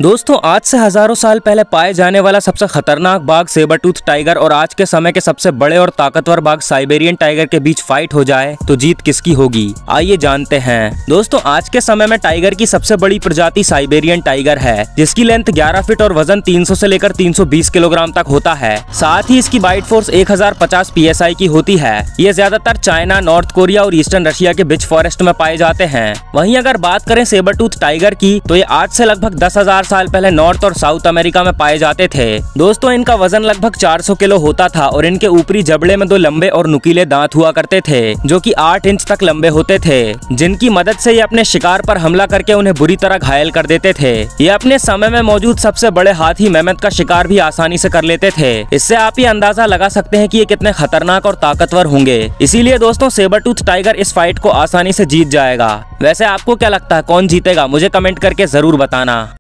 दोस्तों आज से हजारों साल पहले पाए जाने वाला सबसे खतरनाक बाघ सेबर टूथ टाइगर और आज के समय के सबसे बड़े और ताकतवर बाघ साइबेरियन टाइगर के बीच फाइट हो जाए तो जीत किसकी होगी, आइए जानते हैं। दोस्तों आज के समय में टाइगर की सबसे बड़ी प्रजाति साइबेरियन टाइगर है, जिसकी लेंथ 11 फीट और वजन 300 से लेकर 320 किलोग्राम तक होता है। साथ ही इसकी बाइट फोर्स 1050 PSI की होती है। ये ज्यादातर चाइना, नॉर्थ कोरिया और ईस्टर्न रशिया के बिच फॉरेस्ट में पाए जाते हैं। वहीं अगर बात करें सेबर टूथ टाइगर की तो ये आज से लगभग 10,000 साल पहले नॉर्थ और साउथ अमेरिका में पाए जाते थे। दोस्तों इनका वजन लगभग 400 किलो होता था और इनके ऊपरी जबड़े में 2 लंबे और नुकीले दांत हुआ करते थे जो कि 8 इंच तक लंबे होते थे, जिनकी मदद से ये अपने शिकार पर हमला करके उन्हें बुरी तरह घायल कर देते थे। ये अपने समय में मौजूद सबसे बड़े हाथी मेमथ का शिकार भी आसानी से कर लेते थे। इससे आप ये अंदाजा लगा सकते हैं कि ये कितने खतरनाक और ताकतवर होंगे। इसीलिए दोस्तों सेबर टूथ टाइगर इस फाइट को आसानी से जीत जाएगा। वैसे आपको क्या लगता है कौन जीतेगा, मुझे कमेंट करके जरूर बताना।